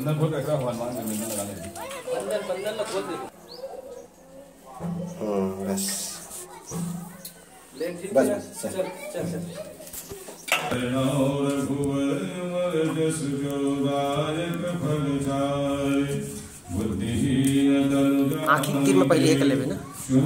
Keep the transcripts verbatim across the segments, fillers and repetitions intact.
अंदर खोल रखा हनुमान के मंदिर लगा लेते अंदर बंदर ना खोल दे। हम्म बस ले ठीक बस है। बस चल चल चल आँखी तीर में पहले कर लेवे ना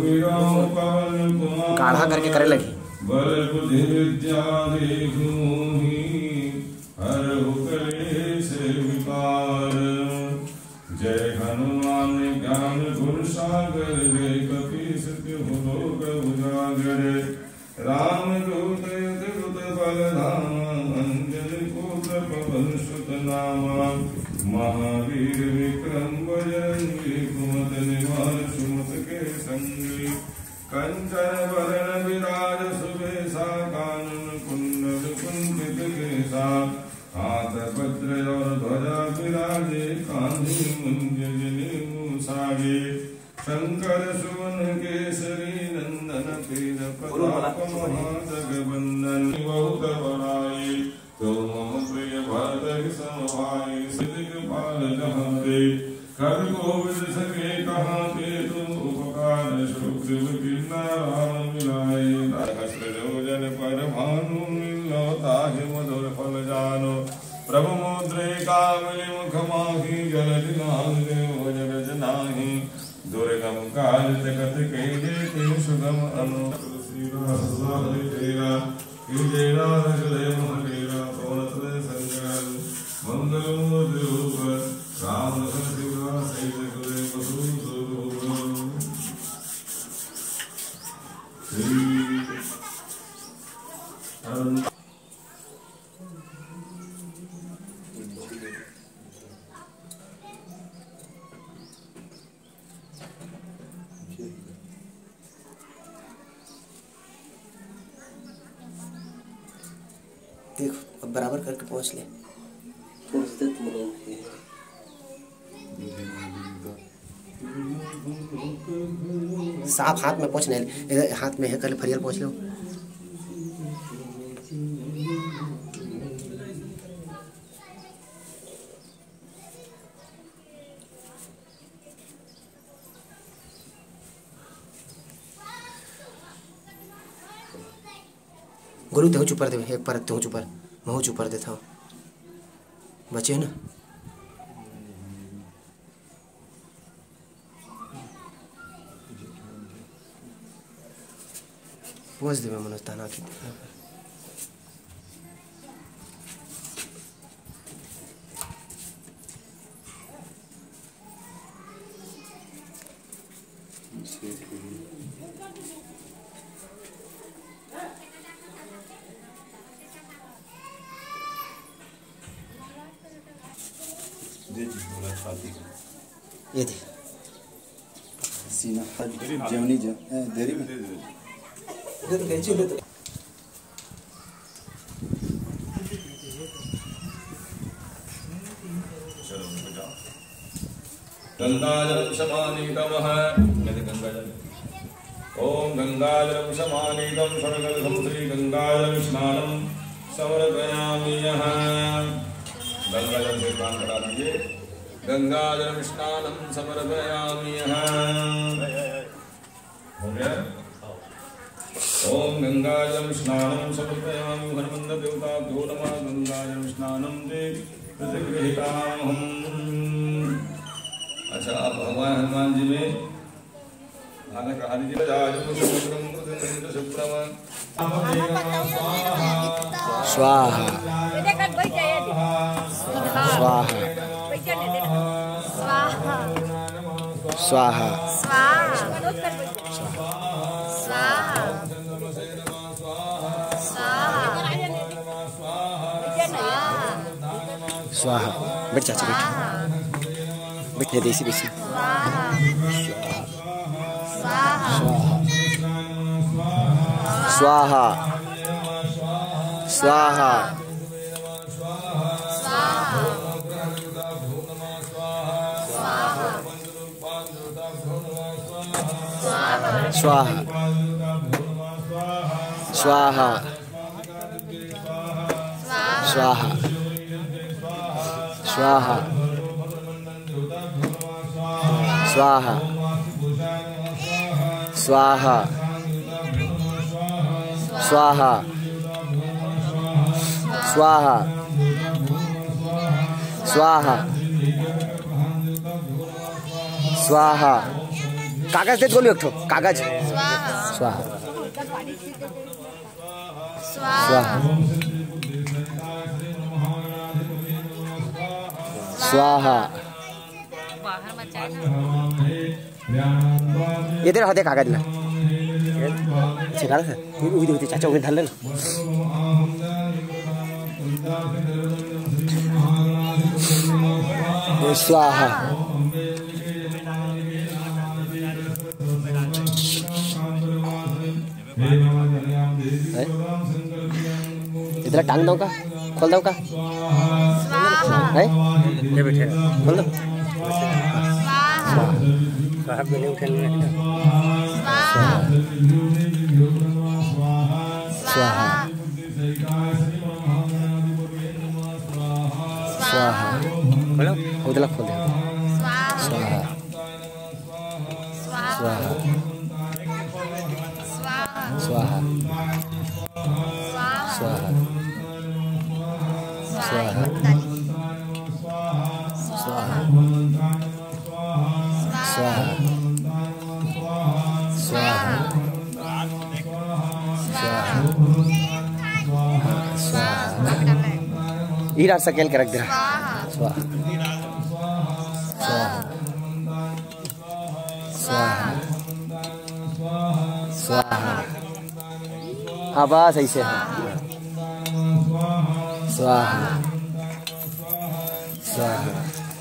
गाढ़ा करके करे लगी बल बुद्धि विद्या देखूहि हरहु कलेश विकार। जय हनुमान ज्ञान गुण सागर जय कपीस तिहु लोक उजागर। राम दूत अद्भुत बल धामा अंजनी पुत्र पवन सुत नामा। महावीर विक्रम बजरंगी कुमत निवार सुमत के संगी। कंचन वरण विराज सुबेसा कानन कुंडल कुंचित केसा। हाथ वज्र और ध्वजा विराजे कांधे मुंज जनेऊ साजे। शंकर सुवन केसरी नंदन तेज प्रताप महाजगवंदन। बहुत बड़ाई तो मम प्रिय भरत सम भाई सिद्ध पाल जहाँ दे। कर गोविंद सके कहाँ के तुम उपकार सुग्रीव कीन्हा राम मिलाए। जन पर भानु मिलो ताहि मधुर फल जानो। प्रभु मुद्रिका मिली मुख माही जल दिलांगे जल जनाहि। दुर्गम काज जगत के जेते सुगम अनु। श्री राम तेरा कीजे नाथ जय महतेरा पवन तनय संकर। मंगल मूर्ति रूप राम लखन सीता सहित गुरे देखो अब बराबर करके पहुँच ले। साफ हाथ में पहुँचने इधर हाथ में है कल फरियल पहुँच लो। गुरु तेहु चुपर दे एक पर तेहु चुपर महू चुपर देता हूँ बचे ना। पहुँच दे मैं मनोज ताना की ये दे सीना जवनी जव देरी में ले तो कैंची ले तो गंगाजलं समानीतमः गंगाजल ओम गंगाजलं समानीतं सर्वगतं श्री गंगाजल स्नानं समर्पयामि। गंगाजल से स्नान करा दीजिए। गंगाजल स्नानं समर्पयामि। हो गया। ओम गंगाजल स्नानं समर्पयामि हनुमंत देवताभ्यो नमः। गंगाजल स्नानं ते प्रतिगृहीतामहम्। अच्छा आप भगवान हनुमान जी में आगे कहा दीजिए। स्वाहा स्वाहा स्वाहा स्वाहा। बैठ चाचा बैठ बैठे देसी बेसी। स्वाहा स्वाहा स्वाहा स्वाहा स्वाहा स्वाहा स्वाहा स्वाहा स्वाहा स्वाहा स्वाहा स्वाहा कागज देत गोलू एक ठो कागज स्वाहा स्वाहा स्वाहा इधर होते कागज ला छिका सर उधर उधर चाचा उधर धर ले स्वाहा इधर टांग दो का खोल दो का है ये बैठे खोल दो स्वाहा पे नहीं उठेंगे स्वाहा स्वाहा खोलो उधर खोल दो स्वाहा स्वाहा स्वाहा स्वाहा स्वाहा स्वाहा स्वाहा स्वाहा स्वाहा हीरा सकेल के रख दे स्वाहा स्वाहा स्वाहा स्वाहा हाँ बस ऐसे स्वाहा स्वाहा